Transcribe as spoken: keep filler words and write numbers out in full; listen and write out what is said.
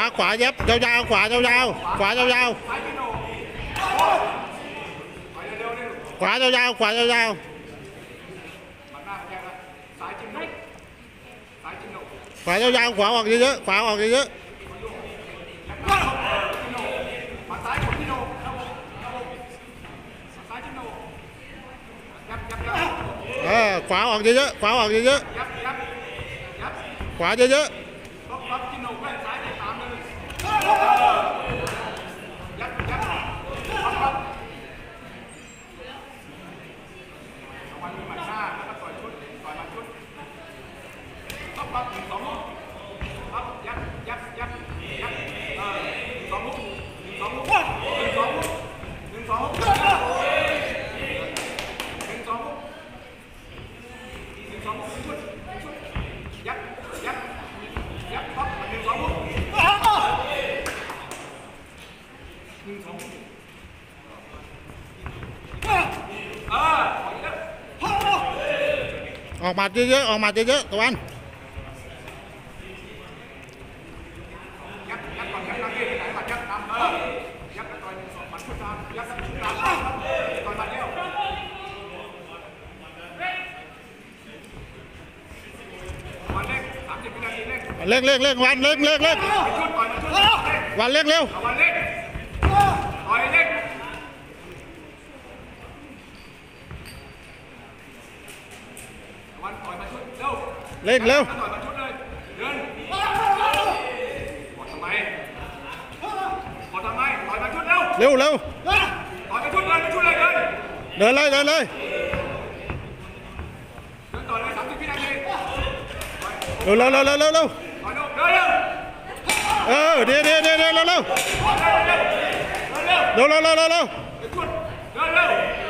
ขวาเย็บยาวๆขวายาวๆขวายาวๆขวายาวๆขวายาวๆขวายาวๆขวาออกเยอะๆขวาออกเยอะๆเออขวาออกเยอะๆขวาออกเยอะๆขวาเยอะๆออกมาเยอะๆออกมาเยอะๆตะวันเร่งเร่งเร่งวันเร่งเร่งเร่งวันเร่งเร็วเร่งเร็วเร็วเร็วเดินเลยเดินเลยเร็วเร็วเร็วเร็วเร็วเร็วเออเดี๋ยวเดี๋ยวเดี๋ยวเร็วเร็วเร็วเร็วเร็วเร็วเร็ว